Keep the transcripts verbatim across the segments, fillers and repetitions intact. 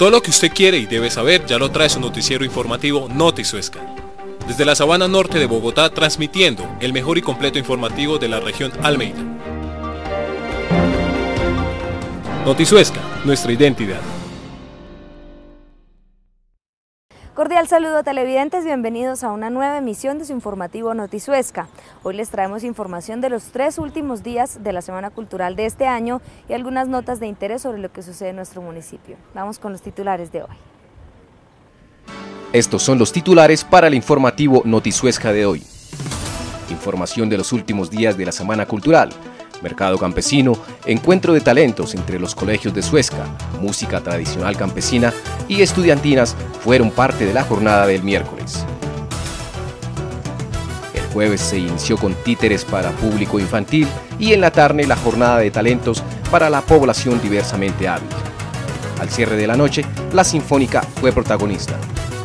Todo lo que usted quiere y debe saber ya lo trae su noticiero informativo Noti Suezca. Desde la sabana norte de Bogotá, transmitiendo el mejor y completo informativo de la región Almeida. Noti Suezca, nuestra identidad. Cordial saludo televidentes, bienvenidos a una nueva emisión de su informativo Noti Suezca. Hoy les traemos información de los tres últimos días de la Semana Cultural de este año y algunas notas de interés sobre lo que sucede en nuestro municipio. Vamos con los titulares de hoy. Estos son los titulares para el informativo Noti Suezca de hoy. Información de los últimos días de la Semana Cultural. Mercado campesino, encuentro de talentos entre los colegios de Suezca, música tradicional campesina y estudiantinas fueron parte de la jornada del miércoles. El jueves se inició con títeres para público infantil y en la tarde la jornada de talentos para la población diversamente hábil. Al cierre de la noche, la Sinfónica fue protagonista.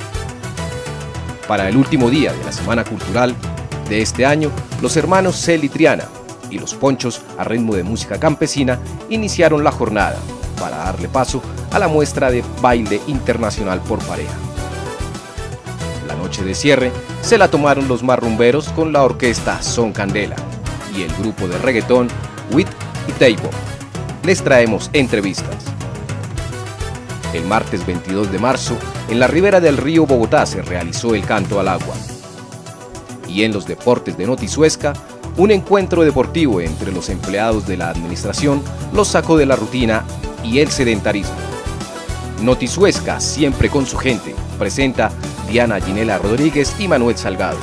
Para el último día de la Semana Cultural de este año, los hermanos Celi Triana y los Ponchos, a ritmo de música campesina, iniciaron la jornada para darle paso a la muestra de baile internacional por pareja. La noche de cierre se la tomaron los marrumberos con la orquesta Son Candela y el grupo de reggaetón Wit y Teibo. Les traemos entrevistas. El martes veintidós de marzo, en la ribera del río Bogotá se realizó el canto al agua. Y en los deportes de Noti Suezca, un encuentro deportivo entre los empleados de la administración los sacó de la rutina y el sedentarismo. Noti Suezca, siempre con su gente, presenta Diana Ginela Rodríguez y Manuel Salgado.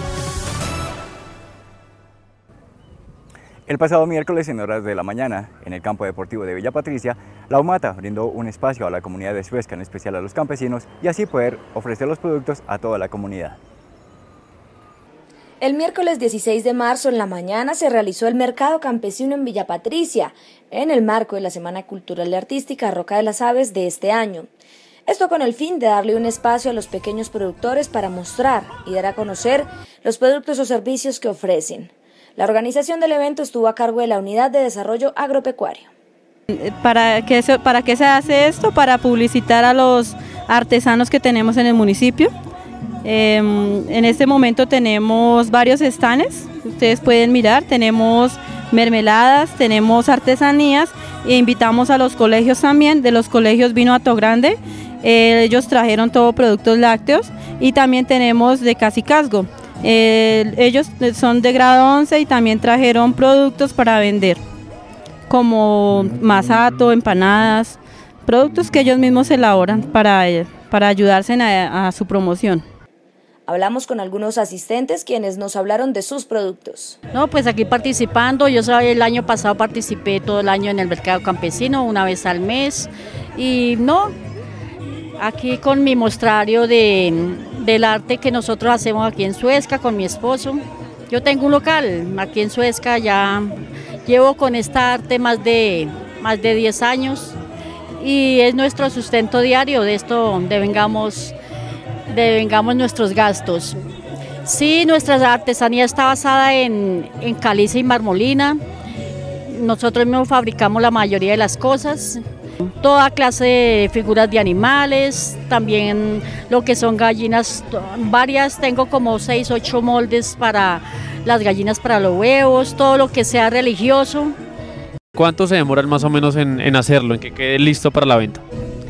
El pasado miércoles en horas de la mañana, en el campo deportivo de Villa Patricia, la UMATA brindó un espacio a la comunidad de Suezca, en especial a los campesinos, y así poder ofrecer los productos a toda la comunidad. El miércoles dieciséis de marzo en la mañana se realizó el mercado campesino en Villa Patricia, en el marco de la Semana Cultural y Artística Roca de las Aves de este año. Esto con el fin de darle un espacio a los pequeños productores para mostrar y dar a conocer los productos o servicios que ofrecen. La organización del evento estuvo a cargo de la Unidad de Desarrollo Agropecuario. ¿Para qué se, para qué se hace esto? Para publicitar a los artesanos que tenemos en el municipio. Eh, en este momento tenemos varios stands, ustedes pueden mirar, tenemos mermeladas, tenemos artesanías e invitamos a los colegios también. De los colegios vino Hato Grande, eh, ellos trajeron todo productos lácteos, y también tenemos de Cacicazgo, eh, ellos son de grado once y también trajeron productos para vender, como masato, empanadas, productos que ellos mismos elaboran para, para ayudarse a, a su promoción. Hablamos con algunos asistentes quienes nos hablaron de sus productos. No, pues aquí participando, yo soy, el año pasado participé todo el año en el mercado campesino, una vez al mes, y no, aquí con mi mostrario de, del arte que nosotros hacemos aquí en Suezca con mi esposo. Yo tengo un local aquí en Suezca, ya llevo con esta arte más de, más de diez años y es nuestro sustento diario, de esto devengamos devengamos nuestros gastos. Sí, nuestra artesanía está basada en, en caliza y marmolina. Nosotros mismos fabricamos la mayoría de las cosas. Toda clase de figuras de animales, también lo que son gallinas, varias, tengo como seis, ocho moldes para las gallinas para los huevos, todo lo que sea religioso. ¿Cuánto se demoran más o menos en, en hacerlo, en que quede listo para la venta?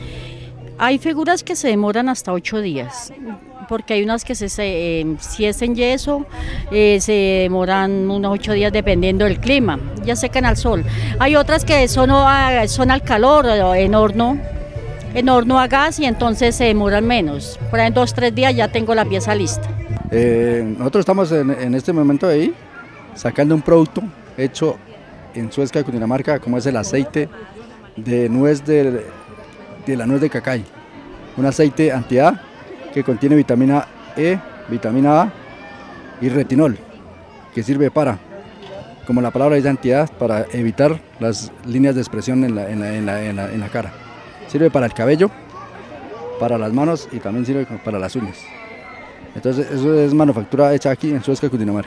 Hay figuras que se demoran hasta ocho días, porque hay unas que se, se eh, si es en yeso, eh, se demoran unos ocho días dependiendo del clima, ya secan al sol. Hay otras que son, son al calor, en horno, en horno a gas, y entonces se demoran menos. Por ahí en dos, tres días ya tengo la pieza lista. Eh, nosotros estamos en, en este momento ahí, sacando un producto hecho en Suezca, Cundinamarca, como es el aceite de nuez de... de la nuez de cacay, un aceite anti-A que contiene vitamina E, vitamina A y retinol, que sirve para, como la palabra dice, anti-A, para evitar las líneas de expresión en la, en, la, en, la, en, la, en la cara. Sirve para el cabello, para las manos y también sirve para las uñas. Entonces eso es manufactura hecha aquí en Suezca, Cundinamarca.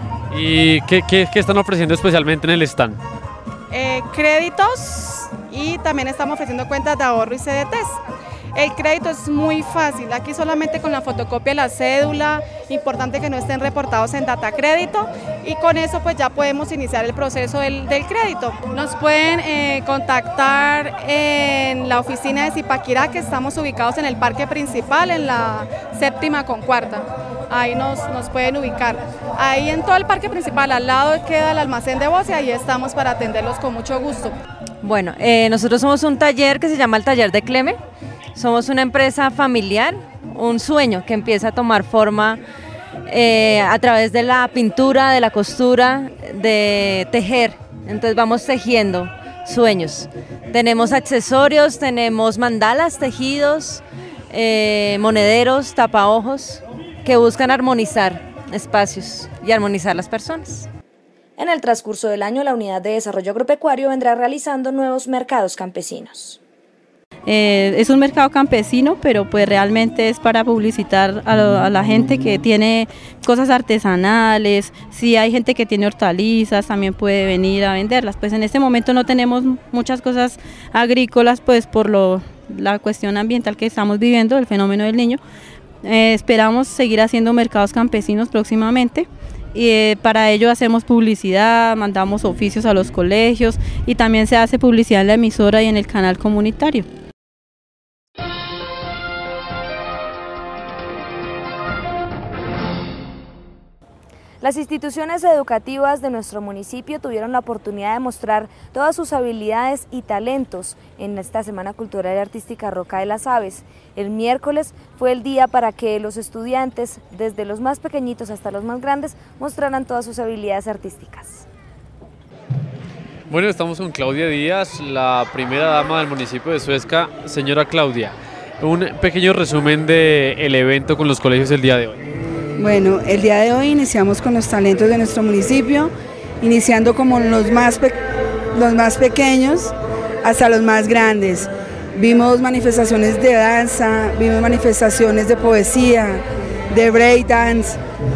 ¿Y qué, qué, qué están ofreciendo especialmente en el stand? Eh, créditos y también estamos ofreciendo cuentas de ahorro y C D Ts. El crédito es muy fácil, aquí solamente con la fotocopia de la cédula, importante que no estén reportados en data crédito, y con eso pues ya podemos iniciar el proceso del, del crédito. Nos pueden eh, contactar en la oficina de Zipaquirá, que estamos ubicados en el parque principal, en la séptima con cuarta. Ahí nos, nos pueden ubicar. Ahí en todo el parque principal, al lado queda el almacén de voz y ahí estamos para atenderlos con mucho gusto. Bueno, eh, nosotros somos un taller que se llama el Taller de Cleme. Somos una empresa familiar, un sueño que empieza a tomar forma eh, a través de la pintura, de la costura, de tejer. Entonces vamos tejiendo sueños. Tenemos accesorios, tenemos mandalas tejidos, eh, monederos, tapaojos, que buscan armonizar espacios y armonizar las personas. En el transcurso del año, la Unidad de Desarrollo Agropecuario vendrá realizando nuevos mercados campesinos. Eh, es un mercado campesino, pero pues realmente es para publicitar a, lo, a la gente que tiene cosas artesanales. Si hay gente que tiene hortalizas, también puede venir a venderlas. Pues en este momento no tenemos muchas cosas agrícolas, pues por lo, la cuestión ambiental que estamos viviendo, el fenómeno del Niño. Eh, esperamos seguir haciendo mercados campesinos próximamente. Y eh, para ello hacemos publicidad, mandamos oficios a los colegios y también se hace publicidad en la emisora y en el canal comunitario. Las instituciones educativas de nuestro municipio tuvieron la oportunidad de mostrar todas sus habilidades y talentos en esta Semana Cultural y Artística Roca de las Aves. El miércoles fue el día para que los estudiantes, desde los más pequeñitos hasta los más grandes, mostraran todas sus habilidades artísticas. Bueno, estamos con Claudia Díaz, la primera dama del municipio de Suezca. Señora Claudia, un pequeño resumen del evento con los colegios del día de hoy. Bueno, el día de hoy iniciamos con los talentos de nuestro municipio, iniciando como los más, los más pequeños hasta los más grandes. Vimos manifestaciones de danza, vimos manifestaciones de poesía, de breakdance,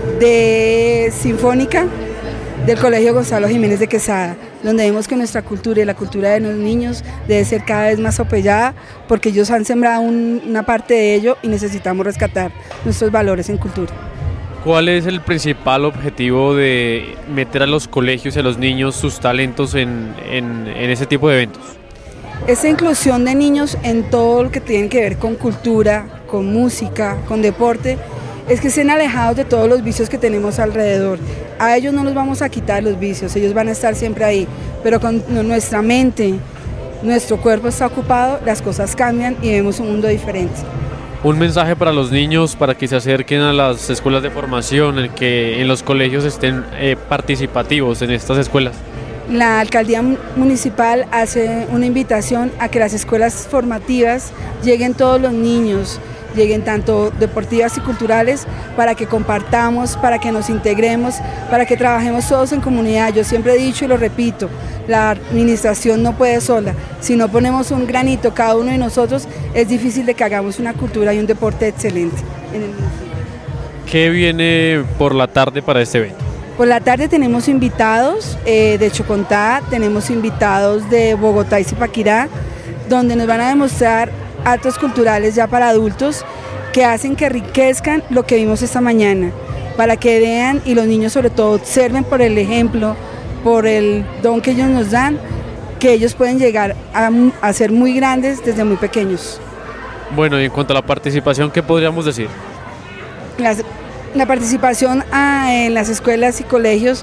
de sinfónica del Colegio Gonzalo Jiménez de Quesada, donde vimos que nuestra cultura y la cultura de los niños debe ser cada vez más apoyada porque ellos han sembrado un, una parte de ello y necesitamos rescatar nuestros valores en cultura. ¿Cuál es el principal objetivo de meter a los colegios y a los niños sus talentos en, en, en ese tipo de eventos? Esa inclusión de niños en todo lo que tiene que ver con cultura, con música, con deporte, es que estén alejados de todos los vicios que tenemos alrededor. A ellos no los vamos a quitar los vicios, ellos van a estar siempre ahí, pero con nuestra mente, nuestro cuerpo está ocupado, las cosas cambian y vemos un mundo diferente. Un mensaje para los niños para que se acerquen a las escuelas de formación, en que en los colegios estén eh, participativos en estas escuelas. La alcaldía municipal hace una invitación a que las escuelas formativas lleguen todos los niños, lleguen tanto deportivas y culturales, para que compartamos, para que nos integremos, para que trabajemos todos en comunidad. Yo siempre he dicho y lo repito, la administración no puede sola. Si no ponemos un granito cada uno de nosotros, es difícil de que hagamos una cultura y un deporte excelente en el municipio. ¿Qué viene por la tarde para este evento? Por la tarde tenemos invitados eh, de Chocontá, tenemos invitados de Bogotá y Zipaquirá, donde nos van a demostrar actos culturales ya para adultos que hacen que enriquezcan lo que vimos esta mañana, para que vean y los niños sobre todo observen por el ejemplo, por el don que ellos nos dan, que ellos pueden llegar a, a ser muy grandes desde muy pequeños. Bueno, y en cuanto a la participación, ¿qué podríamos decir? Las, la participación a, en las escuelas y colegios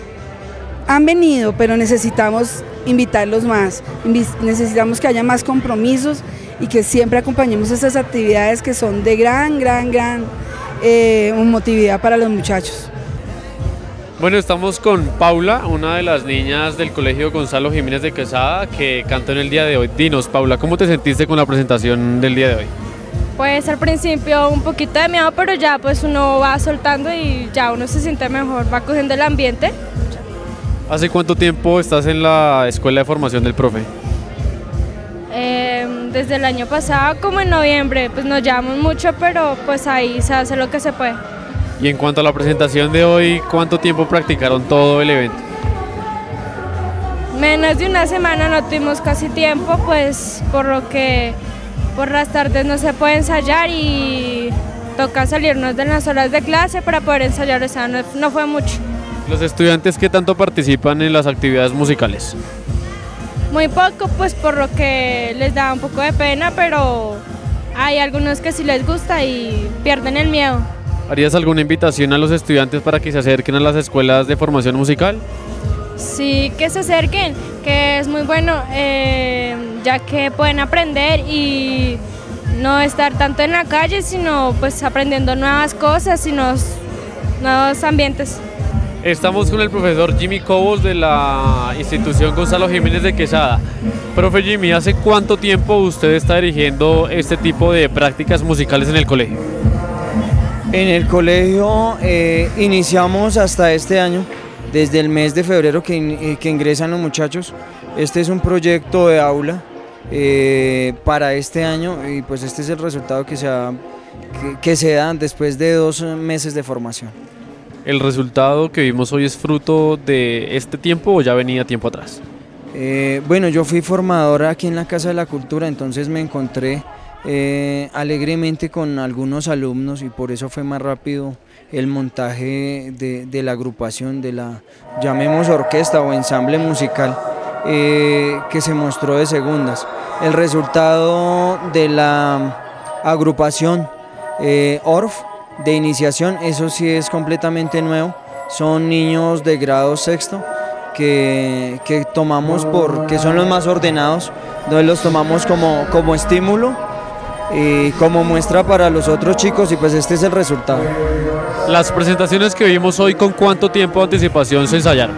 han venido, pero necesitamos invitarlos más, necesitamos que haya más compromisos y que siempre acompañemos estas actividades que son de gran, gran, gran eh, emotividad para los muchachos. Bueno, estamos con Paula, una de las niñas del Colegio Gonzalo Jiménez de Quesada, que cantó en el día de hoy. Dinos, Paula, ¿cómo te sentiste con la presentación del día de hoy? Pues al principio un poquito de miedo, pero ya pues uno va soltando y ya uno se siente mejor, va cogiendo el ambiente. ¿Hace cuánto tiempo estás en la escuela de formación del profe? Eh, desde el año pasado, como en noviembre, pues nos llevamos mucho, pero pues ahí se hace lo que se puede. Y en cuanto a la presentación de hoy, ¿cuánto tiempo practicaron todo el evento? Menos de una semana, no tuvimos casi tiempo, pues por lo que por las tardes no se puede ensayar y toca salirnos de las horas de clase para poder ensayar, o sea, no, no fue mucho. ¿Los estudiantes qué tanto participan en las actividades musicales? Muy poco, pues por lo que les da un poco de pena, pero hay algunos que sí les gusta y pierden el miedo. ¿Harías alguna invitación a los estudiantes para que se acerquen a las escuelas de formación musical? Sí, que se acerquen, que es muy bueno, eh, ya que pueden aprender y no estar tanto en la calle, sino pues aprendiendo nuevas cosas y nuevos, nuevos ambientes. Estamos con el profesor Jimmy Cobos de la institución Gonzalo Jiménez de Quesada. Profe Jimmy, ¿hace cuánto tiempo usted está dirigiendo este tipo de prácticas musicales en el colegio? En el colegio eh, iniciamos hasta este año, desde el mes de febrero que, in, que ingresan los muchachos. Este es un proyecto de aula eh, para este año y pues este es el resultado que se, ha, que, que se da después de dos meses de formación. ¿El resultado que vimos hoy es fruto de este tiempo o ya venía tiempo atrás? Eh, bueno, yo fui formador aquí en la Casa de la Cultura, entonces me encontré eh, alegremente con algunos alumnos y por eso fue más rápido el montaje de, de la agrupación, de la, llamemos orquesta o ensamble musical, eh, que se mostró de segundas. El resultado de la agrupación eh, O R F de iniciación, eso sí es completamente nuevo, son niños de grado sexto que, que tomamos por, que son los más ordenados, entonces los tomamos como, como estímulo y como muestra para los otros chicos y pues este es el resultado. Las presentaciones que vimos hoy, ¿con cuánto tiempo de anticipación se ensayaron?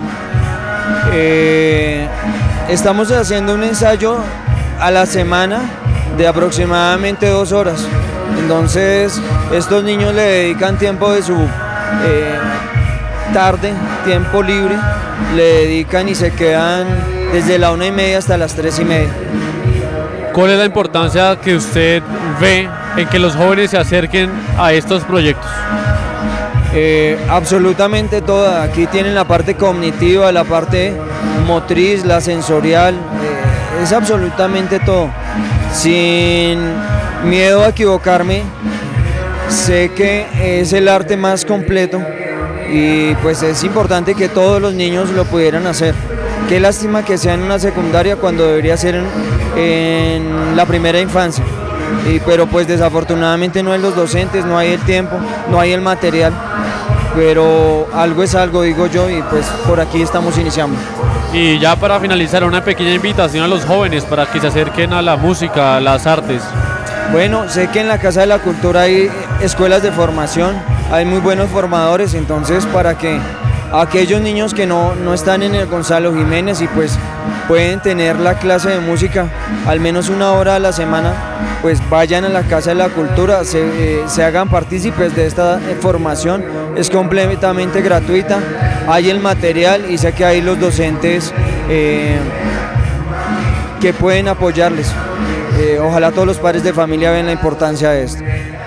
Eh, estamos haciendo un ensayo a la semana de aproximadamente dos horas. Entonces estos niños le dedican tiempo de su eh, tarde, tiempo libre, le dedican y se quedan desde la una y media hasta las tres y media. ¿Cuál es la importancia que usted ve en que los jóvenes se acerquen a estos proyectos? Eh, absolutamente toda. Aquí tienen la parte cognitiva, la parte motriz, la sensorial, eh, es absolutamente todo. Sin miedo a equivocarme, sé que es el arte más completo y pues es importante que todos los niños lo pudieran hacer. Qué lástima que sea en una secundaria cuando debería ser en, en la primera infancia, y, pero pues desafortunadamente no hay los docentes, no hay el tiempo, no hay el material, pero algo es algo, digo yo, y pues por aquí estamos iniciando. Y ya para finalizar, una pequeña invitación a los jóvenes para que se acerquen a la música, a las artes. Bueno, sé que en la Casa de la Cultura hay escuelas de formación, hay muy buenos formadores, entonces para que aquellos niños que no, no están en el Gonzalo Jiménez y pues pueden tener la clase de música al menos una hora a la semana, pues vayan a la Casa de la Cultura, se, eh, se hagan partícipes de esta eh, formación, es completamente gratuita, hay el material y sé que hay los docentes eh, que pueden apoyarles. Eh, ojalá todos los padres de familia vean la importancia de esto.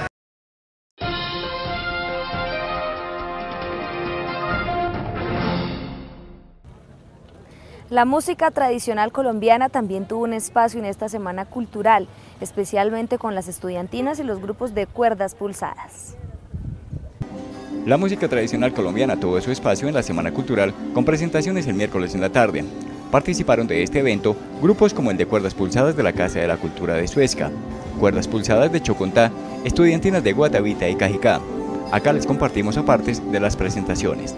La música tradicional colombiana también tuvo un espacio en esta semana cultural, especialmente con las estudiantinas y los grupos de cuerdas pulsadas. La música tradicional colombiana tuvo su espacio en la Semana Cultural con presentaciones el miércoles en la tarde. Participaron de este evento grupos como el de Cuerdas Pulsadas de la Casa de la Cultura de Suezca, Cuerdas Pulsadas de Chocontá, estudiantinas de Guatavita y Cajicá. Acá les compartimos apartes de las presentaciones.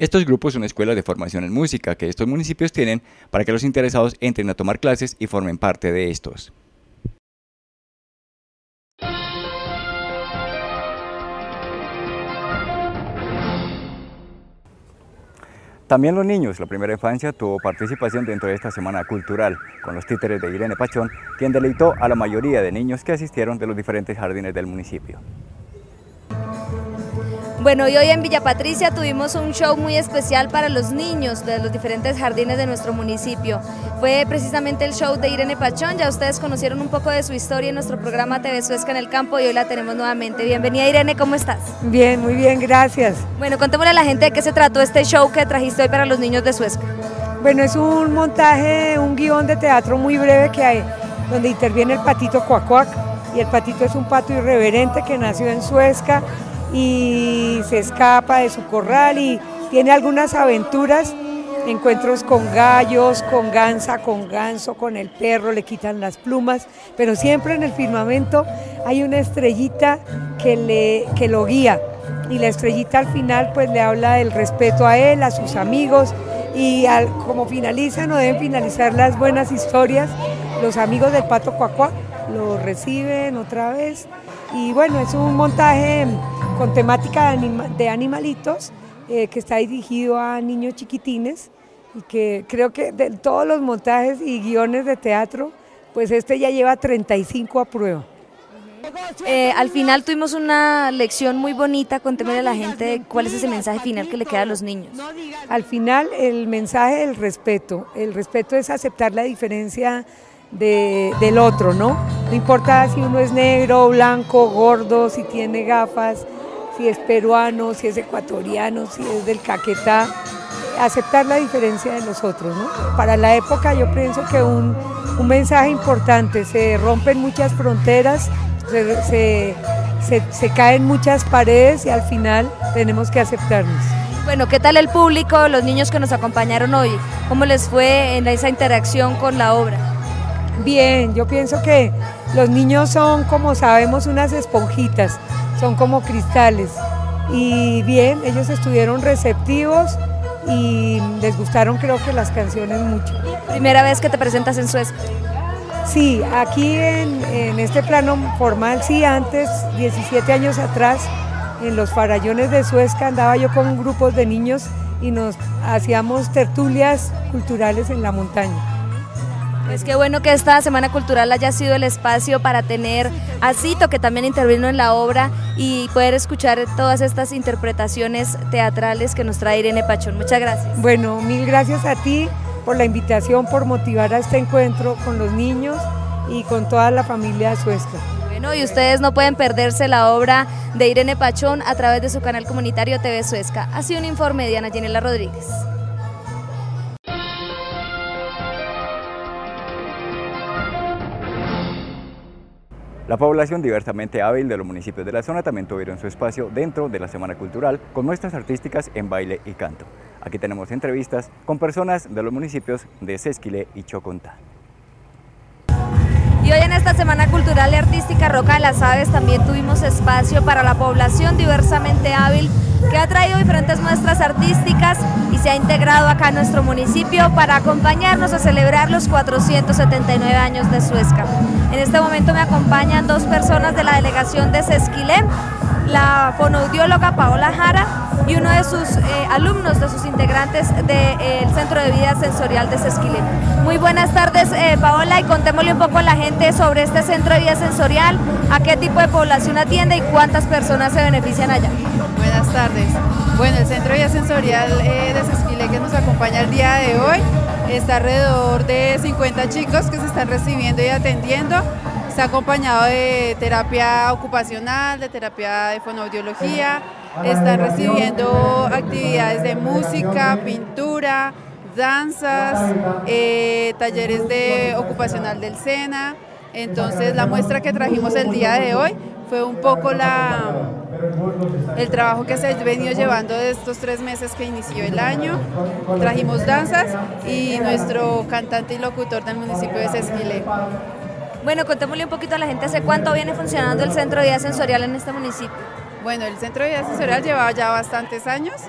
Estos grupos son escuelas de formación en música que estos municipios tienen para que los interesados entren a tomar clases y formen parte de estos. También los niños, la primera infancia, tuvo participación dentro de esta semana cultural, con los títeres de Irene Pachón, quien deleitó a la mayoría de niños que asistieron de los diferentes jardines del municipio. Bueno, y hoy en Villa Patricia tuvimos un show muy especial para los niños de los diferentes jardines de nuestro municipio. Fue precisamente el show de Irene Pachón, ya ustedes conocieron un poco de su historia en nuestro programa T V Suezca en el Campo y hoy la tenemos nuevamente. Bienvenida Irene, ¿cómo estás? Bien, muy bien, gracias. Bueno, contémosle a la gente de qué se trató este show que trajiste hoy para los niños de Suezca. Bueno, es un montaje, un guión de teatro muy breve que hay, donde interviene el patito Cuacuac, y el patito es un pato irreverente que nació en Suezca y se escapa de su corral y tiene algunas aventuras, encuentros con gallos, con gansa, con ganso, con el perro, le quitan las plumas, pero siempre en el firmamento hay una estrellita que, le, que lo guía, y la estrellita al final pues le habla del respeto a él, a sus amigos, y al, como finalizan o deben finalizar las buenas historias, los amigos del pato Cuacuá lo reciben otra vez, y bueno, es un montaje con temática de, anima, de animalitos eh, que está dirigido a niños chiquitines y que creo que de todos los montajes y guiones de teatro, pues este ya lleva treinta y cinco a prueba. Eh, al final tuvimos una lección muy bonita, contémosle a la gente cuál es ese mensaje final que le queda a los niños. Al final el mensaje del respeto, el respeto es aceptar la diferencia De, del otro, ¿no? No importa si uno es negro, blanco, gordo, si tiene gafas, si es peruano, si es ecuatoriano, si es del Caquetá, aceptar la diferencia de los otros, ¿no? Para la época yo pienso que un, un mensaje importante, se rompen muchas fronteras, se, se, se, se caen muchas paredes y al final tenemos que aceptarnos. Bueno, ¿qué tal el público, los niños que nos acompañaron hoy? ¿Cómo les fue en esa interacción con la obra? Bien, yo pienso que los niños son, como sabemos, unas esponjitas, son como cristales y bien, ellos estuvieron receptivos y les gustaron creo que las canciones mucho. ¿Primera vez que te presentas en Suezca? Sí, aquí en, en este plano formal sí, antes, diecisiete años atrás, en los farallones de Suezca andaba yo con grupos de niños y nos hacíamos tertulias culturales en la montaña. Pues qué bueno que esta Semana Cultural haya sido el espacio para tener a Cito, que también intervino en la obra, y poder escuchar todas estas interpretaciones teatrales que nos trae Irene Pachón. Muchas gracias. Bueno, mil gracias a ti por la invitación, por motivar a este encuentro con los niños y con toda la familia Suezca. Bueno, y ustedes no pueden perderse la obra de Irene Pachón a través de su canal comunitario T V Suezca. Ha sido un informe de Diana Yanela Rodríguez. La población diversamente hábil de los municipios de la zona también tuvieron su espacio dentro de la Semana Cultural con muestras artísticas en baile y canto. Aquí tenemos entrevistas con personas de los municipios de Sesquilé y Chocontá. Y hoy en esta Semana Cultural y Artística Roca de las Aves también tuvimos espacio para la población diversamente hábil que ha traído diferentes muestras artísticas y se ha integrado acá en nuestro municipio para acompañarnos a celebrar los cuatrocientos setenta y nueve años de Suezca. En este momento me acompañan dos personas de la delegación de Sesquilé, la fonoaudióloga Paola Jara y uno de sus eh, alumnos, de sus integrantes del eh, Centro de Vida Sensorial de Sesquilé. Muy buenas tardes, eh, Paola, y contémosle un poco a la gente sobre este Centro de Vida Sensorial, a qué tipo de población atiende y cuántas personas se benefician allá. Buenas tardes. Bueno, el Centro de Vida Sensorial eh, de Sesquilé, que nos acompaña el día de hoy, está alrededor de cincuenta chicos que se están recibiendo y atendiendo. Está acompañado de terapia ocupacional, de terapia de fonoaudiología, están recibiendo actividades de música, pintura, danzas, eh, talleres de ocupacional del SENA. Entonces la muestra que trajimos el día de hoy fue un poco la, el trabajo que se ha venido llevando de estos tres meses que inició el año. Trajimos danzas y nuestro cantante y locutor del municipio de Sesquilé. Bueno, contémosle un poquito a la gente, ¿hace cuánto viene funcionando el Centro de Vida Sensorial en este municipio? Bueno, el Centro de Vida Sensorial lleva ya bastantes años.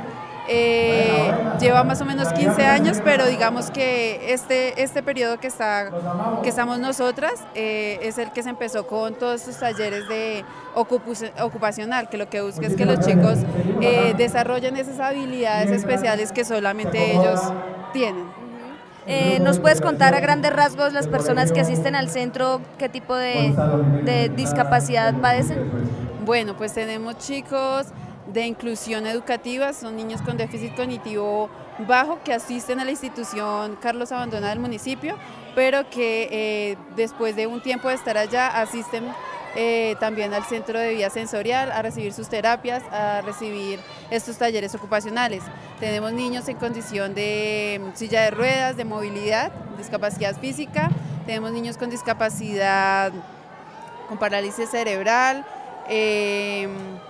Eh, lleva más o menos quince años, pero digamos que este, este periodo que, está, que estamos nosotras eh, es el que se empezó con todos estos talleres de ocupacional, que lo que busca es que los chicos eh, desarrollen esas habilidades especiales que solamente ellos tienen. Eh, ¿Nos puedes contar a grandes rasgos las personas que asisten al centro qué tipo de, de discapacidad padecen? Bueno, pues tenemos chicos de inclusión educativa, son niños con déficit cognitivo bajo que asisten a la institución Carlos Abandona del municipio, pero que eh, después de un tiempo de estar allá asisten eh, también al centro de vida sensorial a recibir sus terapias, a recibir estos talleres ocupacionales. Tenemos niños en condición de silla de ruedas, de movilidad, discapacidad física, tenemos niños con discapacidad, con parálisis cerebral, eh,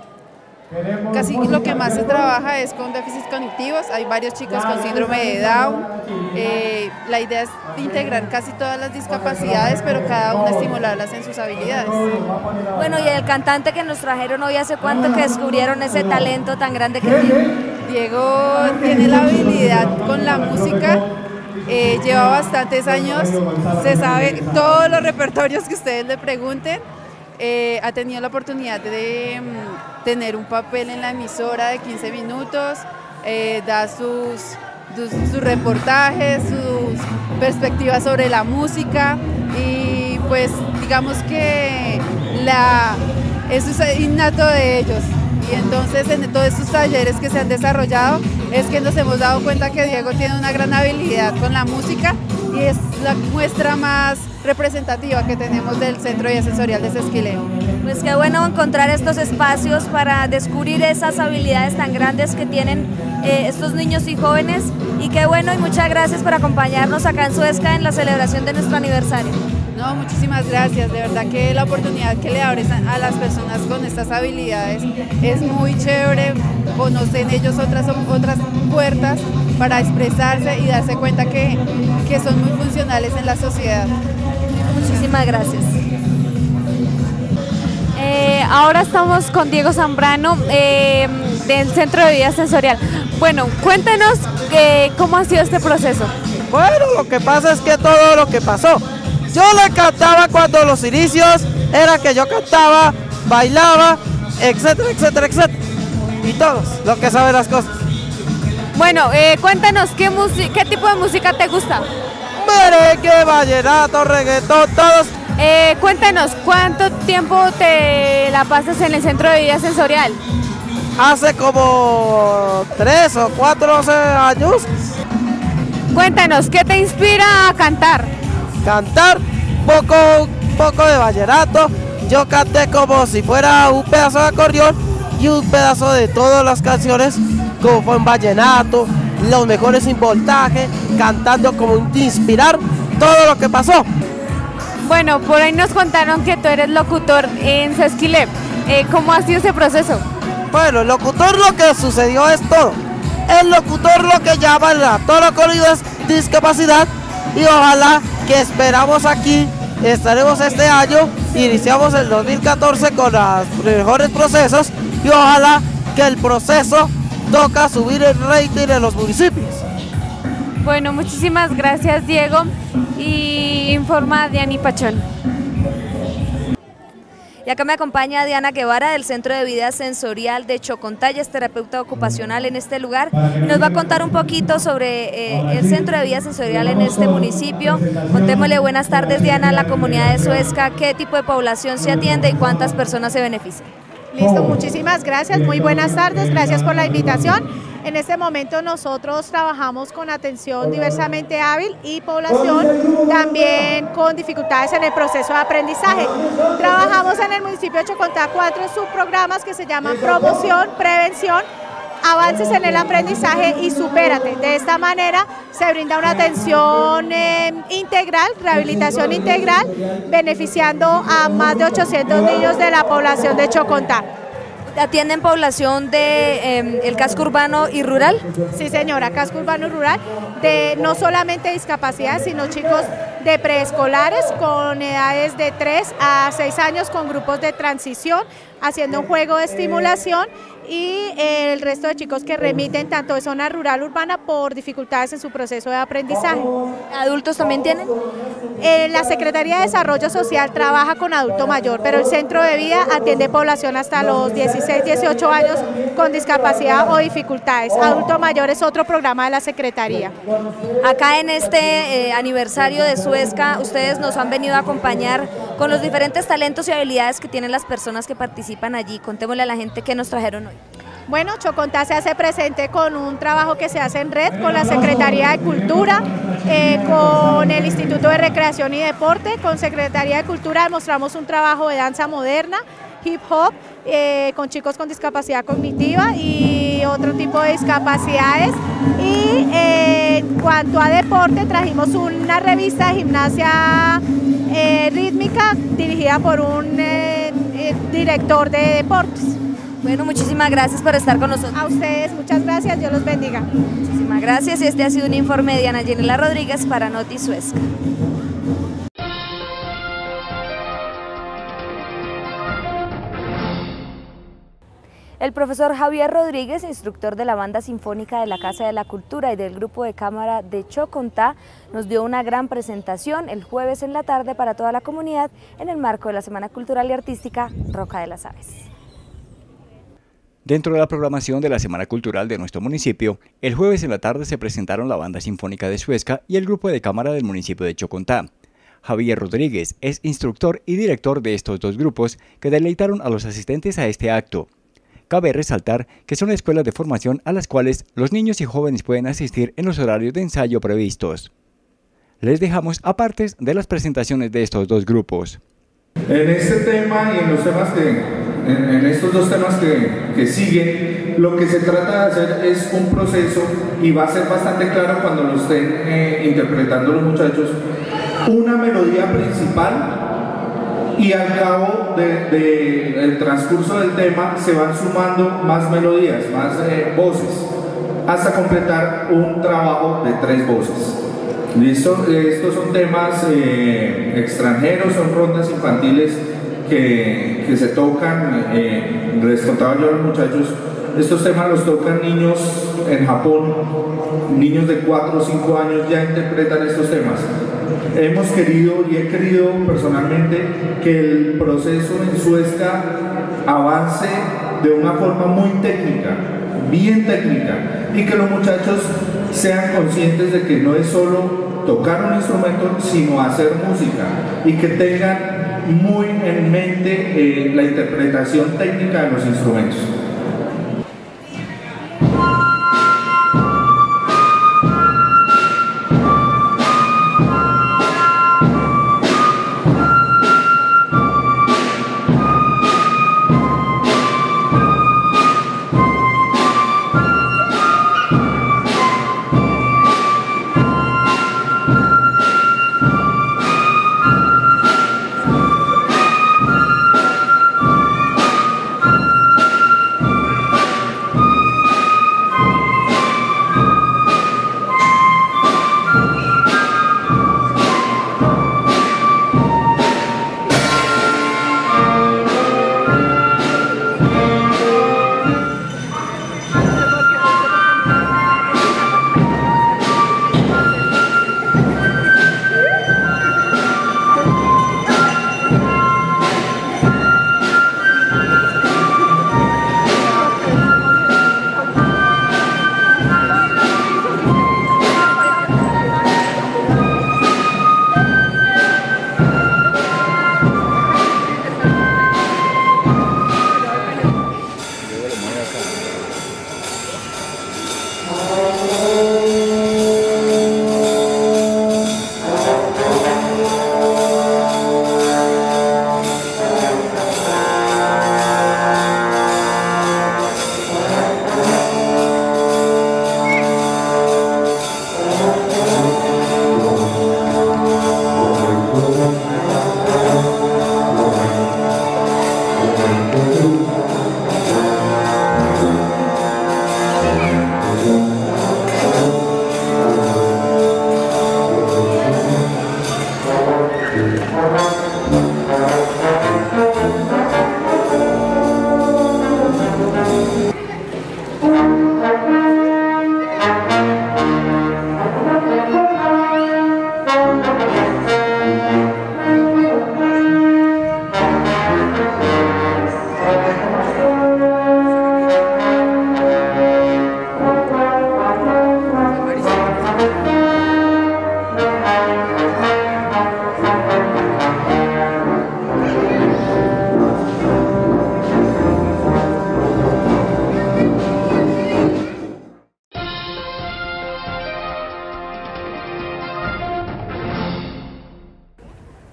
casi lo que más se trabaja es con déficits cognitivos, hay varios chicos con síndrome de Down, eh, la idea es integrar casi todas las discapacidades, pero cada una estimularlas en sus habilidades. Bueno, y el cantante que nos trajeron hoy, ¿hace cuánto que descubrieron ese talento tan grande que tiene? Diego tiene la habilidad con la música, eh, lleva bastantes años, se sabe todos los repertorios que ustedes le pregunten. Eh, ha tenido la oportunidad de um, tener un papel en la emisora de quince minutos, eh, da sus, sus, sus reportajes, sus perspectivas sobre la música y pues digamos que la, eso es innato de ellos. Y entonces en todos estos talleres que se han desarrollado es que nos hemos dado cuenta que Diego tiene una gran habilidad con la música y es la muestra más representativa que tenemos del Centro de Vida Sensorial de Sesquileo. Pues qué bueno encontrar estos espacios para descubrir esas habilidades tan grandes que tienen eh, estos niños y jóvenes, y qué bueno y muchas gracias por acompañarnos acá en Suezca en la celebración de nuestro aniversario. No, muchísimas gracias, de verdad que la oportunidad que le abres a las personas con estas habilidades es muy chévere, conocen ellos otras, otras puertas para expresarse y darse cuenta que, que son muy funcionales en la sociedad. Muchísimas gracias. Eh, ahora estamos con Diego Zambrano eh, del Centro de Vida Sensorial. Bueno, cuéntenos eh, cómo ha sido este proceso. Bueno, lo que pasa es que todo lo que pasó, yo le cantaba cuando los inicios era que yo cantaba, bailaba, etcétera, etcétera, etcétera. Y todos, lo que saben las cosas. Bueno, eh, cuéntanos, ¿qué, ¿qué tipo de música te gusta? Merengue, vallenato, reggaetón, todos. Eh, cuéntanos, ¿cuánto tiempo te la pasas en el Centro de Vida Sensorial? Hace como tres o cuatro años. Cuéntanos, ¿qué te inspira a cantar? Cantar, poco, poco de vallenato. Yo canté como si fuera un pedazo de acordeón y un pedazo de todas las canciones, como fue en vallenato, los mejores sin voltaje, cantando como un inspirar todo lo que pasó. Bueno, por ahí nos contaron que tú eres locutor en Sesquilé. Eh, ¿Cómo ha sido ese proceso? Bueno, el locutor lo que sucedió es todo. El locutor lo que llama a todo lo corrido es discapacidad y ojalá que esperamos aquí, estaremos este año, iniciamos el dos mil catorce con los mejores procesos y ojalá que el proceso toca subir el rating en los municipios. Bueno, muchísimas gracias, Diego, y informa Diana Pachón. Y acá me acompaña Diana Guevara del Centro de Vida Sensorial de Chocontá, es terapeuta ocupacional en este lugar, y nos va a contar un poquito sobre eh, el Centro de Vida Sensorial en este municipio. Contémosle buenas tardes, Diana, a la comunidad de Suezca, qué tipo de población se atiende y cuántas personas se benefician. Listo, muchísimas gracias, muy buenas tardes, gracias por la invitación. En este momento nosotros trabajamos con atención diversamente hábil y población también con dificultades en el proceso de aprendizaje. Trabajamos en el municipio de Chocontá cuatro subprogramas que se llaman promoción, prevención, avances en el aprendizaje y supérate. De esta manera se brinda una atención eh, integral, rehabilitación integral, beneficiando a más de ochocientos niños de la población de Chocontá. ¿Atienden población de eh, el casco urbano y rural? Sí, señora, casco urbano y rural, de no solamente discapacidad, sino chicos de preescolares con edades de tres a seis años con grupos de transición, haciendo un juego de estimulación y el resto de chicos que remiten tanto de zona rural urbana por dificultades en su proceso de aprendizaje. ¿Adultos también tienen? Eh, la Secretaría de Desarrollo Social trabaja con adulto mayor, pero el Centro de Vida atiende población hasta los dieciséis, dieciocho años con discapacidad o dificultades. Adulto mayor es otro programa de la Secretaría. Acá en este eh, aniversario de Suezca, ustedes nos han venido a acompañar con los diferentes talentos y habilidades que tienen las personas que participan allí. Contémosle a la gente qué nos trajeron hoy. Bueno, Chocontá se hace presente con un trabajo que se hace en red con la Secretaría de Cultura, eh, con el Instituto de Recreación y Deporte, con Secretaría de Cultura demostramos un trabajo de danza moderna, hip hop, eh, con chicos con discapacidad cognitiva y otro tipo de discapacidades. Y eh, en cuanto a deporte, trajimos una revista de gimnasia eh, rítmica dirigida por un eh, eh, director de deportes. Bueno, muchísimas gracias por estar con nosotros. A ustedes, muchas gracias, Dios los bendiga. Muchísimas gracias y este ha sido un informe de Diana Yanela Rodríguez para Noti Suezca. El profesor Javier Rodríguez, instructor de la Banda Sinfónica de la Casa de la Cultura y del Grupo de Cámara de Chocontá, nos dio una gran presentación el jueves en la tarde para toda la comunidad en el marco de la Semana Cultural y Artística Roca de las Aves. Dentro de la programación de la Semana Cultural de nuestro municipio, el jueves en la tarde se presentaron la Banda Sinfónica de Suezca y el Grupo de Cámara del municipio de Chocontá. Javier Rodríguez es instructor y director de estos dos grupos que deleitaron a los asistentes a este acto. Cabe resaltar que son escuelas de formación a las cuales los niños y jóvenes pueden asistir en los horarios de ensayo previstos. Les dejamos a partes de las presentaciones de estos dos grupos. En este tema y en los temas que, en, en estos dos temas que, que siguen, lo que se trata de hacer es un proceso y va a ser bastante claro cuando lo estén eh, interpretando los muchachos, una melodía principal y al cabo del de, de transcurso del tema se van sumando más melodías, más eh, voces, hasta completar un trabajo de tres voces. Listo, estos son temas eh, extranjeros, son rondas infantiles que, que se tocan, eh, les contaba yo a los muchachos, estos temas los tocan niños en Japón, niños de cuatro o cinco años ya interpretan estos temas. Hemos querido y he querido personalmente que el proceso en Suezca avance de una forma muy técnica, bien técnica, y que los muchachos sean conscientes de que no es solo tocar un instrumento, sino hacer música, y que tengan muy en mente eh, la interpretación técnica de los instrumentos.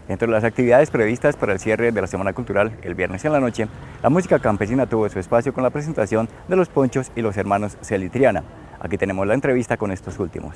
Entre las actividades previstas para el cierre de la Semana Cultural el viernes en la noche, la música campesina tuvo su espacio con la presentación de Los Ponchos y los hermanos Celitriana. Aquí tenemos la entrevista con estos últimos.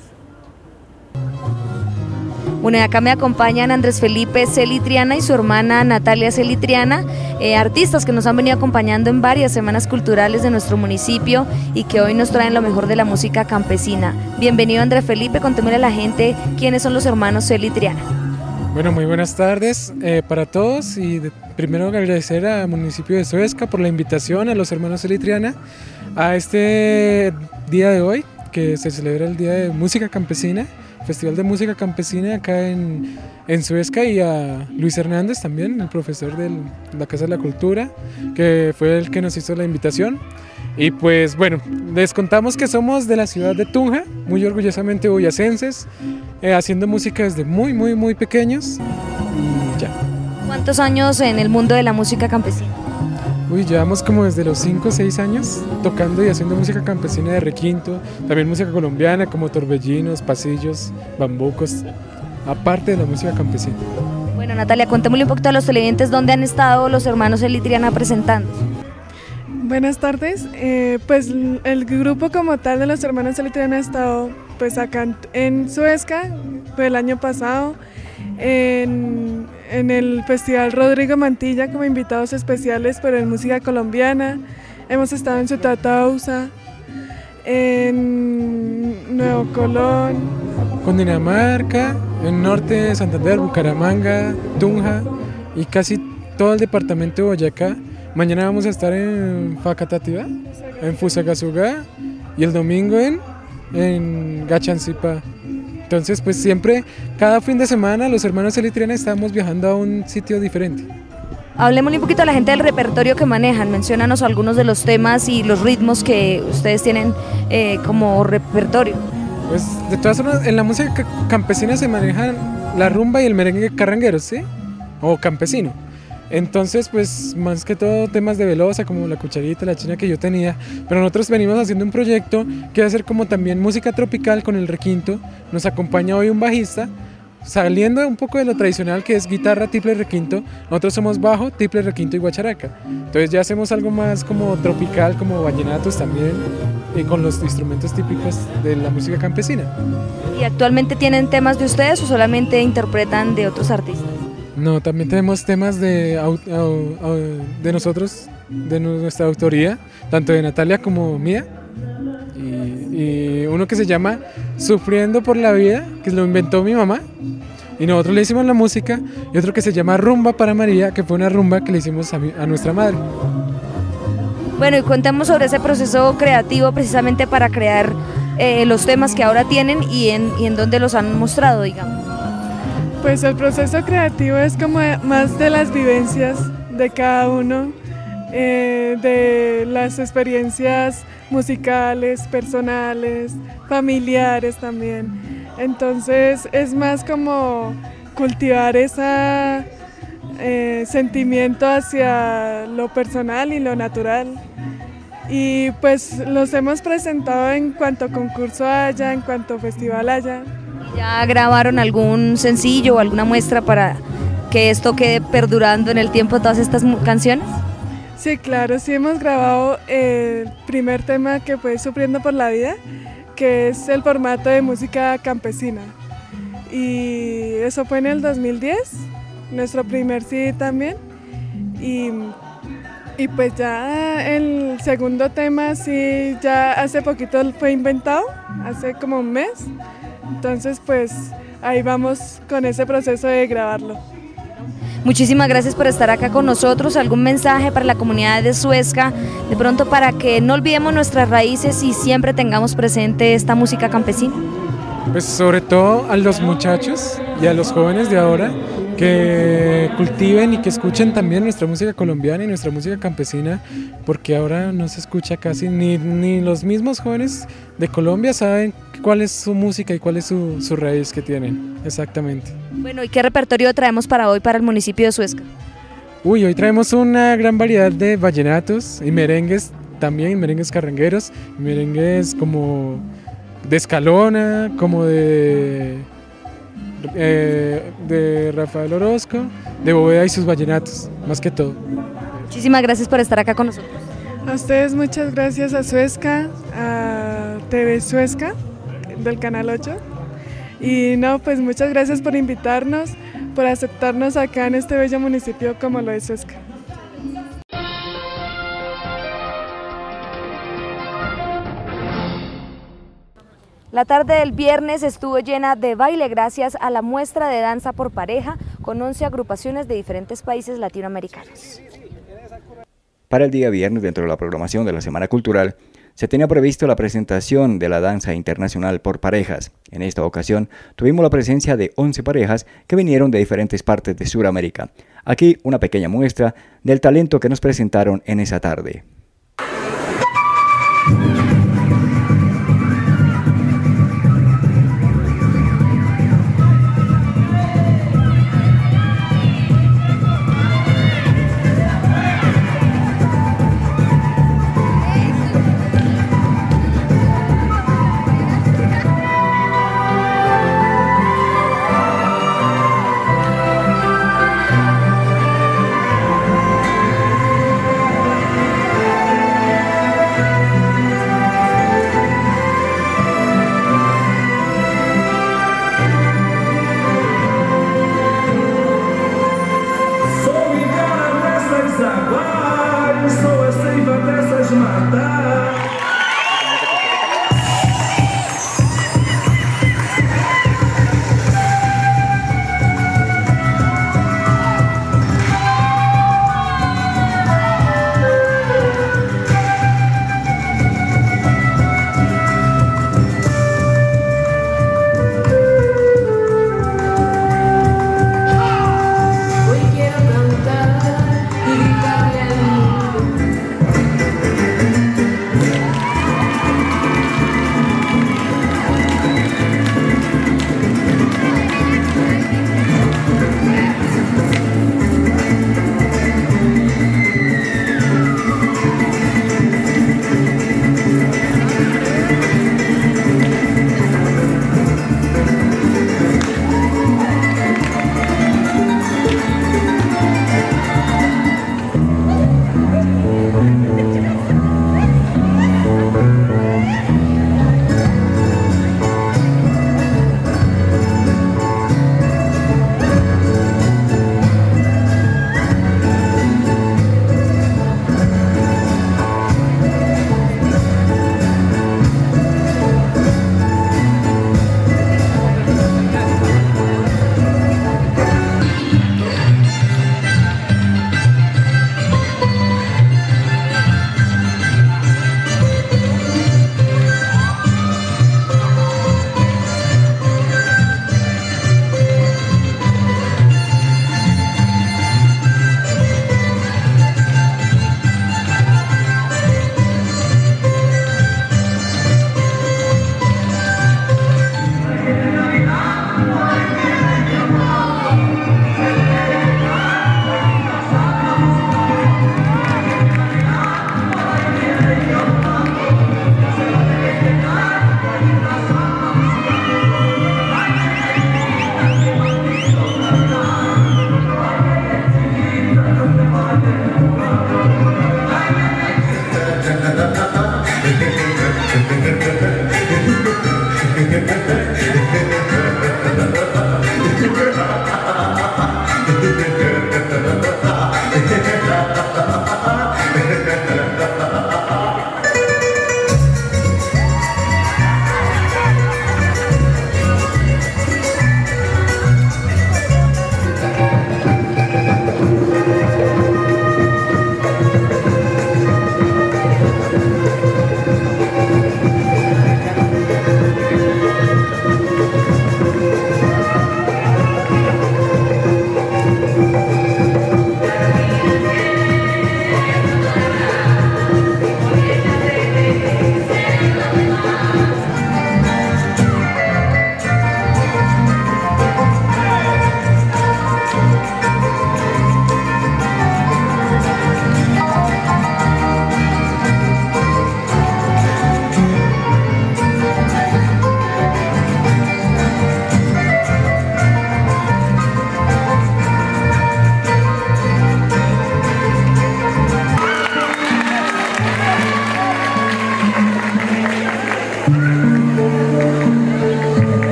Bueno, acá me acompañan Andrés Felipe Celitriana y su hermana Natalia Celitriana, eh, artistas que nos han venido acompañando en varias semanas culturales de nuestro municipio y que hoy nos traen lo mejor de la música campesina. Bienvenido Andrés Felipe, contémosle a la gente quiénes son los hermanos Celitriana. Bueno, muy buenas tardes eh, para todos y de, primero agradecer al municipio de Suezca por la invitación a los hermanos Celitriana a este día de hoy que se celebra el Día de Música Campesina, Festival de Música Campesina acá en, en Suezca, y a Luis Hernández también, el profesor de la Casa de la Cultura, que fue el que nos hizo la invitación. Y pues bueno, les contamos que somos de la ciudad de Tunja, muy orgullosamente boyacenses, eh, haciendo música desde muy muy muy pequeños y ya. ¿Cuántos años en el mundo de la música campesina? Uy, llevamos como desde los cinco o seis años tocando y haciendo música campesina de requinto, también música colombiana como torbellinos, pasillos, bambucos, aparte de la música campesina. Bueno, Natalia, contémosle un poquito a los televidentes dónde han estado los hermanos Celitriana presentando. Buenas tardes, eh, pues el grupo como tal de los hermanos Celitriana ha estado pues acá en Suezca, fue el año pasado, en, en el Festival Rodrigo Mantilla como invitados especiales, pero en música colombiana. Hemos estado en Sutatausa, en Nuevo Colón, Cundinamarca, en norte de Santander, Bucaramanga, Tunja y casi todo el departamento de Boyacá. Mañana vamos a estar en Facatativá, en Fusagasugá, y el domingo en, en Gachancipá. Entonces, pues siempre, cada fin de semana, los hermanos Celitriana estamos viajando a un sitio diferente. Hablemos un poquito a la gente del repertorio que manejan, menciónanos algunos de los temas y los ritmos que ustedes tienen eh, como repertorio. Pues de todas formas, en la música campesina se manejan la rumba y el merengue carranguero, ¿sí? O campesino. Entonces, pues más que todo temas de velosa, como la cucharita, la china que yo tenía, pero nosotros venimos haciendo un proyecto que va a ser como también música tropical con el requinto. Nos acompaña hoy un bajista, saliendo un poco de lo tradicional que es guitarra, tiple, requinto. Nosotros somos bajo, tiple, requinto y guacharaca. Entonces ya hacemos algo más como tropical, como vallenatos también, y con los instrumentos típicos de la música campesina. ¿Y actualmente tienen temas de ustedes o solamente interpretan de otros artistas? No, también tenemos temas de, de nosotros, de nuestra autoría, tanto de Natalia como mía, y, y uno que se llama Sufriendo por la Vida, que lo inventó mi mamá, y nosotros le hicimos la música, y otro que se llama Rumba para María, que fue una rumba que le hicimos a, mi, a nuestra madre. Bueno, y contemos sobre ese proceso creativo precisamente para crear eh, los temas que ahora tienen y en, y en dónde los han mostrado, digamos. Pues el proceso creativo es como más de las vivencias de cada uno, eh, de las experiencias musicales, personales, familiares también. Entonces es más como cultivar ese eh, sentimiento hacia lo personal y lo natural. Y pues los hemos presentado en cuanto concurso haya, en cuanto festival haya. ¿Ya grabaron algún sencillo o alguna muestra para que esto quede perdurando en el tiempo, todas estas canciones? Sí, claro, sí hemos grabado el primer tema que fue Sufriendo por la Vida, que es el formato de música campesina. Y eso fue en el dos mil diez, nuestro primer C D también. Y, y pues ya el segundo tema sí, ya hace poquito fue inventado, hace como un mes. Entonces, pues ahí vamos con ese proceso de grabarlo. Muchísimas gracias por estar acá con nosotros. ¿Algún mensaje para la comunidad de Suezca, de pronto para que no olvidemos nuestras raíces y siempre tengamos presente esta música campesina? Pues sobre todo a los muchachos y a los jóvenes de ahora, que cultiven y que escuchen también nuestra música colombiana y nuestra música campesina, porque ahora no se escucha casi, ni, ni los mismos jóvenes de Colombia saben cuál es su música y cuál es su, su raíz que tienen, exactamente. Bueno, ¿y qué repertorio traemos para hoy para el municipio de Suezca? Uy, hoy traemos una gran variedad de vallenatos y merengues también, merengues carrangueros, merengues como de escalona, como de... eh, de Rafael Orozco, de Bóveda y sus vallenatos, más que todo. Muchísimas gracias por estar acá con nosotros. A ustedes muchas gracias, a Suezca, a T V Suezca del Canal ocho. Y no, pues muchas gracias por invitarnos, por aceptarnos acá en este bello municipio como lo es Suezca. La tarde del viernes estuvo llena de baile gracias a la muestra de danza por pareja con once agrupaciones de diferentes países latinoamericanos. Para el día viernes, dentro de la programación de la Semana Cultural, se tenía previsto la presentación de la danza internacional por parejas. En esta ocasión tuvimos la presencia de once parejas que vinieron de diferentes partes de Sudamérica. Aquí una pequeña muestra del talento que nos presentaron en esa tarde.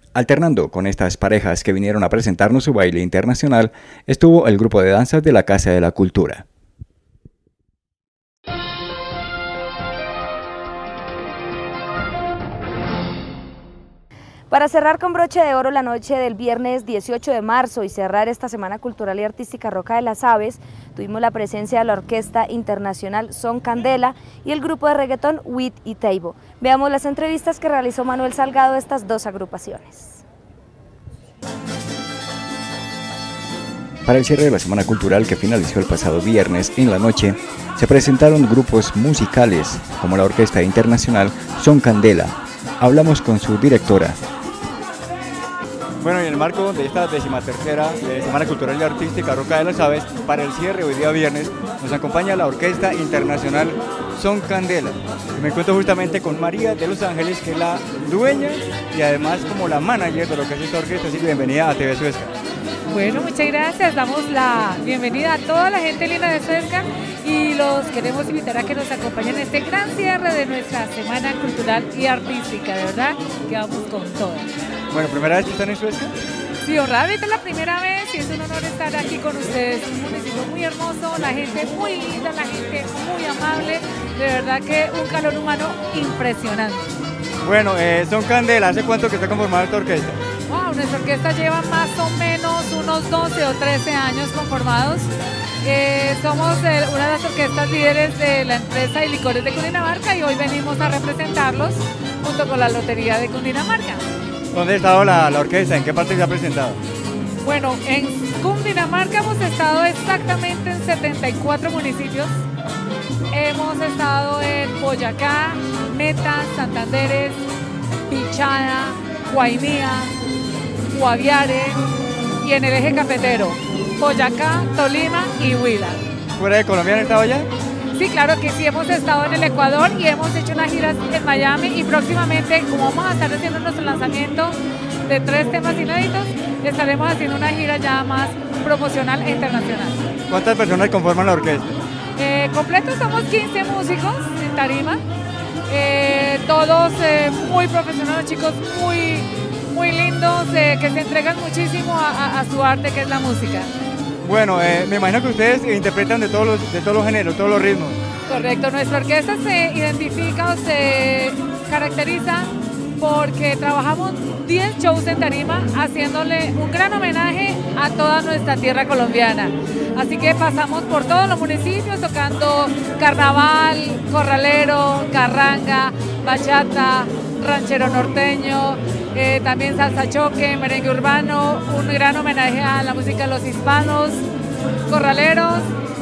Alternando con estas parejas que vinieron a presentarnos su baile internacional, estuvo el grupo de danzas de la Casa de la Cultura. Para cerrar con broche de oro la noche del viernes dieciocho de marzo y cerrar esta Semana Cultural y Artística Roca de las Aves, tuvimos la presencia de la Orquesta Internacional Son Candela y el grupo de reggaetón With y Teibo. Veamos las entrevistas que realizó Manuel Salgado de estas dos agrupaciones. Para el cierre de la Semana Cultural que finalizó el pasado viernes en la noche, se presentaron grupos musicales como la Orquesta Internacional Son Candela. Hablamos con su directora. Bueno, y en el marco de esta decimatercera de Semana Cultural y Artística Roca de las Aves, para el cierre hoy día viernes, nos acompaña la Orquesta Internacional Son Candela. Me encuentro justamente con María de Los Ángeles, que es la dueña y además como la manager de lo que es esta orquesta. Así que bienvenida a T V Suezca. Bueno, muchas gracias. Damos la bienvenida a toda la gente linda de Suezca y los queremos invitar a que nos acompañen en este gran cierre de nuestra Semana Cultural y Artística. De verdad que vamos con todo. Bueno, ¿primera vez que están en Suezca? Sí, honradamente es la primera vez y es un honor estar aquí con ustedes. Un municipio muy hermoso, la gente muy linda, la gente muy amable. De verdad que un calor humano impresionante. Bueno, eh, Son Candela, ¿hace cuánto que está conformada esta orquesta? Wow, nuestra orquesta lleva más o menos unos doce o trece años conformados. Eh, somos eh, una de las orquestas líderes de la empresa de licores de Cundinamarca y hoy venimos a representarlos junto con la Lotería de Cundinamarca. ¿Dónde ha estado la, la orquesta? ¿En qué parte se ha presentado? Bueno, en Cundinamarca hemos estado exactamente en setenta y cuatro municipios. Hemos estado en Boyacá, Meta, Santanderes, Pichada, Guainía, Guaviare y en el eje cafetero, Boyacá, Tolima y Huila. ¿Fuera de Colombia han estado ya? Sí, claro que sí, hemos estado en el Ecuador y hemos hecho unas giras en Miami y próximamente, como vamos a estar haciendo nuestro lanzamiento de tres temas inéditos, estaremos haciendo una gira ya más promocional e internacional. ¿Cuántas personas conforman la orquesta? Eh, completo somos quince músicos en tarima, eh, todos eh, muy profesionales, chicos muy, muy lindos, eh, que se entregan muchísimo a, a, a su arte, que es la música. Bueno, eh, me imagino que ustedes interpretan de todos los, de todos los géneros, todos los ritmos. Correcto, nuestra orquesta se identifica o se caracteriza porque trabajamos diez shows en tarima haciéndole un gran homenaje a toda nuestra tierra colombiana. Así que pasamos por todos los municipios tocando carnaval, corralero, carranga, bachata, ranchero norteño, eh, también salsa choque, merengue urbano, un gran homenaje a la música de los hispanos, corraleros,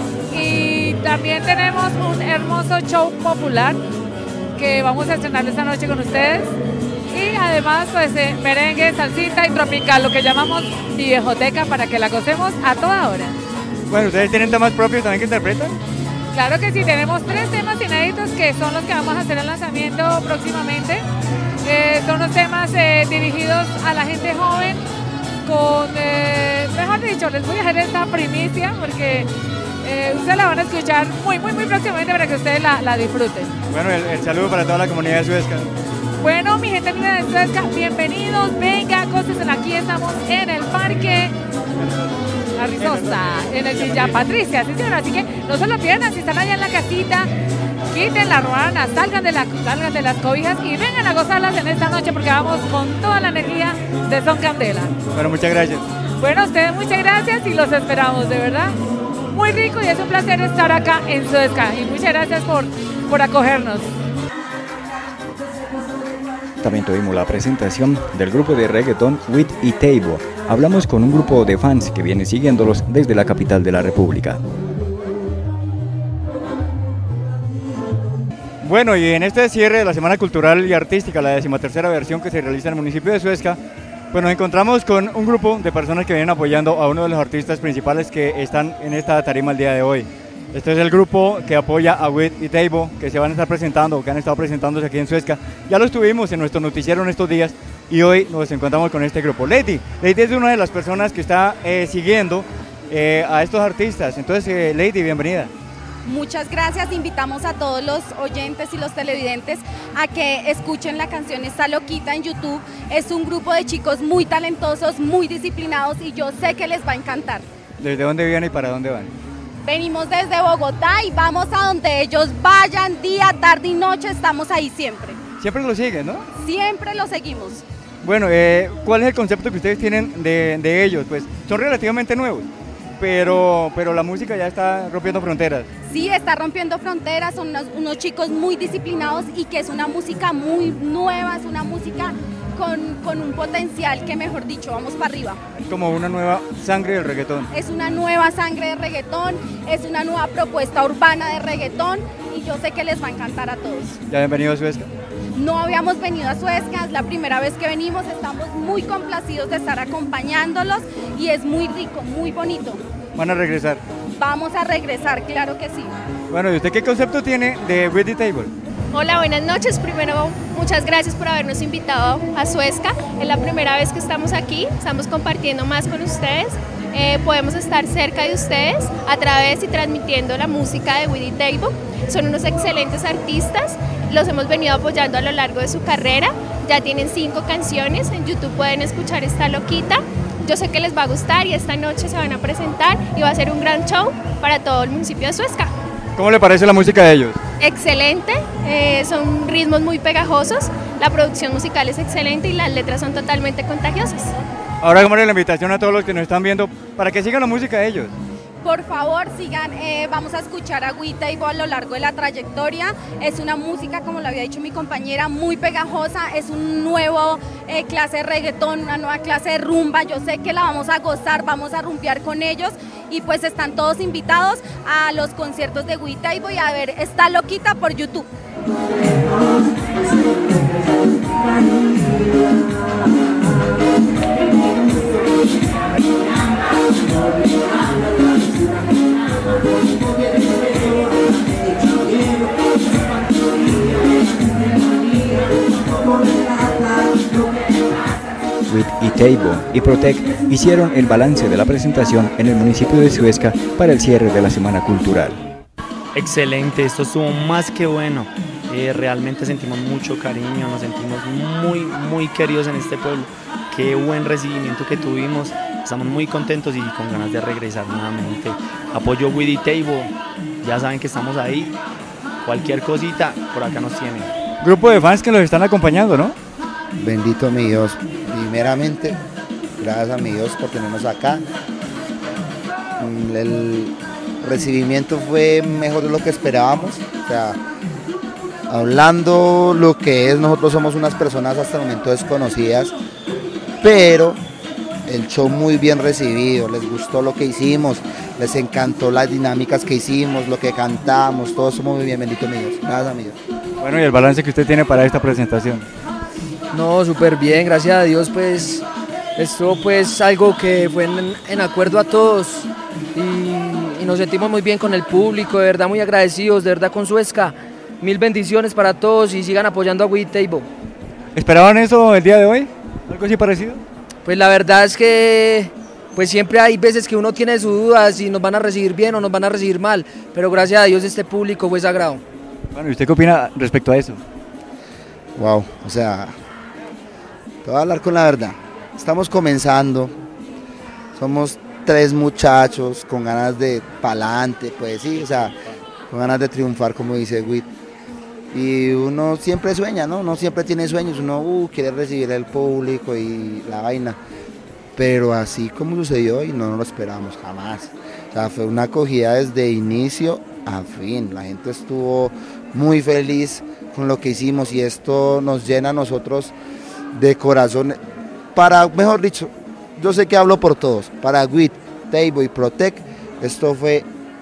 y también tenemos un hermoso show popular que vamos a estrenar esta noche con ustedes. Y además, pues, eh, merengue, salsita y tropical, lo que llamamos viejoteca, para que la gocemos a toda hora. Bueno, ¿ustedes tienen temas propios también que interpretan? Claro que sí, tenemos tres temas inéditos que son los que vamos a hacer el lanzamiento próximamente. Eh, son los temas eh, dirigidos a la gente joven, con, eh, mejor dicho, les voy a dejar esta primicia porque eh, ustedes la van a escuchar muy, muy, muy próximamente para que ustedes la, la disfruten. Bueno, el, el saludo para toda la comunidad de Suezca. Bueno, mi gente linda de Suezca, bienvenidos, venga, gócense, aquí estamos en el Parque La Rizosa, en el Villa Patricia, ¿sí, señora? Así que no se lo pierdan, si están allá en la casita, quiten la ruana, salgan de, la, salgan de las cobijas y vengan a gozarlas en esta noche porque vamos con toda la energía de Son Candela. Bueno, muchas gracias. Bueno, a ustedes muchas gracias y los esperamos, de verdad. Muy rico y es un placer estar acá en Suezca y muchas gracias por, por acogernos. También tuvimos la presentación del grupo de reggaetón With y Teibo. Hablamos con un grupo de fans que viene siguiéndolos desde la capital de la República. Bueno, y en este cierre de la Semana Cultural y Artística, la decimatercera versión que se realiza en el municipio de Suezca, pues nos encontramos con un grupo de personas que vienen apoyando a uno de los artistas principales que están en esta tarima el día de hoy. Este es el grupo que apoya a With y Teibo, que se van a estar presentando, que han estado presentándose aquí en Suezca. Ya los tuvimos en nuestro noticiero en estos días y hoy nos encontramos con este grupo. Lady, Lady es una de las personas que está eh, siguiendo eh, a estos artistas. Entonces, eh, Lady, bienvenida. Muchas gracias, invitamos a todos los oyentes y los televidentes a que escuchen la canción Está Loquita en YouTube. Es un grupo de chicos muy talentosos, muy disciplinados y yo sé que les va a encantar. ¿Desde dónde vienen y para dónde van? Venimos desde Bogotá y vamos a donde ellos vayan, día, tarde y noche, estamos ahí siempre. Siempre lo siguen, ¿no? Siempre lo seguimos. Bueno, eh, ¿cuál es el concepto que ustedes tienen de, de ellos? Pues son relativamente nuevos, pero, pero la música ya está rompiendo fronteras. Sí, está rompiendo fronteras, son unos, unos chicos muy disciplinados y que es una música muy nueva, es una música con, con un potencial que, mejor dicho, vamos para arriba. Es como una nueva sangre del reggaetón. Es una nueva sangre de reggaetón, es una nueva propuesta urbana de reggaetón y yo sé que les va a encantar a todos. ¿Ya han venido a Suezca? No habíamos venido a Suezca, es la primera vez que venimos, estamos muy complacidos de estar acompañándolos y es muy rico, muy bonito. ¿Van a regresar? Vamos a regresar, claro que sí. Bueno, ¿y usted qué concepto tiene de With the Table? Hola, buenas noches. Primero, muchas gracias por habernos invitado a Suezca. Es la primera vez que estamos aquí, estamos compartiendo más con ustedes. Eh, podemos estar cerca de ustedes a través y transmitiendo la música de With the Table. Son unos excelentes artistas, los hemos venido apoyando a lo largo de su carrera. Ya tienen cinco canciones, en YouTube pueden escuchar Está Loquita. Yo sé que les va a gustar y esta noche se van a presentar y va a ser un gran show para todo el municipio de Suezca. ¿Cómo le parece la música de ellos? Excelente, eh, son ritmos muy pegajosos, la producción musical es excelente y las letras son totalmente contagiosas. Ahora hagámosle la invitación a todos los que nos están viendo para que sigan la música de ellos. Por favor, sigan, eh, vamos a escuchar a With the Table a lo largo de la trayectoria. Es una música, como lo había dicho mi compañera, muy pegajosa, es un nuevo eh, clase de reggaetón, una nueva clase de rumba. Yo sé que la vamos a gozar, vamos a rumbear con ellos y pues están todos invitados a los conciertos de With the Table y a ver Está Loquita por YouTube. With the Table y Protect hicieron el balance de la presentación en el municipio de Suezca para el cierre de la Semana Cultural. Excelente, esto estuvo más que bueno. Eh, realmente sentimos mucho cariño, nos sentimos muy, muy queridos en este pueblo. Qué buen recibimiento que tuvimos, estamos muy contentos y con ganas de regresar nuevamente. Apoyo With the Table, ya saben que estamos ahí, cualquier cosita por acá nos tienen. Grupo de fans que los están acompañando, ¿no? Bendito mi Dios, primeramente, gracias a mi Dios por tenernos acá. El recibimiento fue mejor de lo que esperábamos, o sea, hablando lo que es, nosotros somos unas personas hasta el momento desconocidas, pero el show muy bien recibido, les gustó lo que hicimos, les encantó las dinámicas que hicimos, lo que cantamos, todo eso muy bien, bendito mi Dios, gracias a mi Dios. Bueno, y el balance que usted tiene para esta presentación. No, súper bien, gracias a Dios, pues esto pues algo que fue en, en acuerdo a todos y, y nos sentimos muy bien con el público, de verdad muy agradecidos, de verdad con Suezca, mil bendiciones para todos y sigan apoyando a With the Table. ¿Esperaban eso el día de hoy? ¿Algo así parecido? Pues la verdad es que pues siempre hay veces que uno tiene sus dudas si nos van a recibir bien o nos van a recibir mal, pero gracias a Dios este público fue sagrado. Bueno, ¿y usted qué opina respecto a eso? Wow, o sea, te voy a hablar con la verdad, estamos comenzando, somos tres muchachos con ganas de pa'lante, pues sí, o sea, con ganas de triunfar, como dice With. Y uno siempre sueña, ¿no? Uno siempre tiene sueños, uno uh, quiere recibir el público y la vaina. Pero así como sucedió y no nos lo esperábamos jamás. O sea, fue una acogida desde inicio a fin. La gente estuvo muy feliz con lo que hicimos y esto nos llena a nosotros de corazón. Para, mejor dicho, yo sé que hablo por todos, para With the Table y Protect, esto fue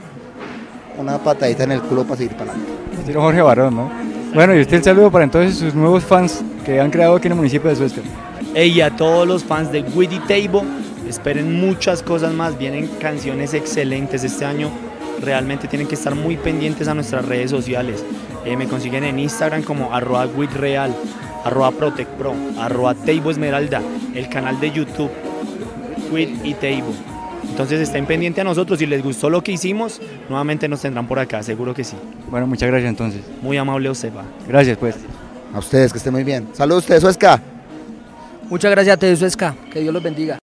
una patadita en el culo para seguir para adelante. Estilo Jorge Barón, ¿no? Bueno, y usted el saludo para entonces sus nuevos fans que han creado aquí en el municipio de Suezca. Y a todos los fans de With the Table, esperen muchas cosas más, vienen canciones excelentes este año, realmente tienen que estar muy pendientes a nuestras redes sociales. Eh, me consiguen en Instagram como arroba withreal, arroba protectpro, arroba Table Esmeralda, el canal de YouTube With the Table. Entonces estén pendientes a nosotros, si les gustó lo que hicimos, nuevamente nos tendrán por acá, seguro que sí. Bueno, muchas gracias entonces. Muy amable usted, va. Gracias pues. A ustedes, que estén muy bien. Saludos, ustedes, Suezca. Muchas gracias a ustedes, Suezca, que Dios los bendiga.